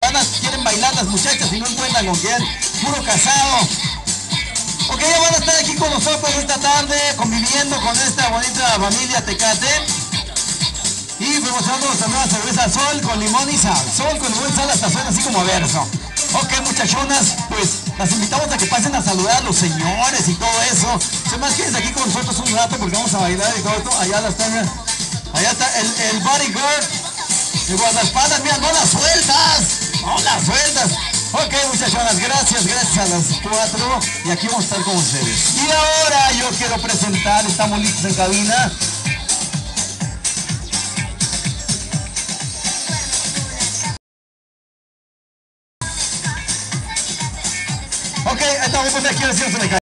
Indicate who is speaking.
Speaker 1: quieren bailar las muchachas y no encuentran con quién, puro casado. Ok, ya van a estar aquí con nosotros esta tarde, conviviendo con esta bonita familia Tecate. Y promocionando nuestra nueva cerveza Sol con limón y sal. Sol con limón y sal hasta suena así como verso. Ok, muchachonas, pues las invitamos a que pasen a saludar a los señores y todo eso. Se más quédense aquí con nosotros un rato porque vamos a bailar y todo esto. Allá las están, allá está el bodyguard de guardaespaldas. Mira, no las sueltas, no las sueltas. Ok, muchachonas, gracias a las 4 y aquí vamos a estar con ustedes. Y ahora yo quiero presentar, estamos listos en cabina. Ok, estamos aquí, aquí,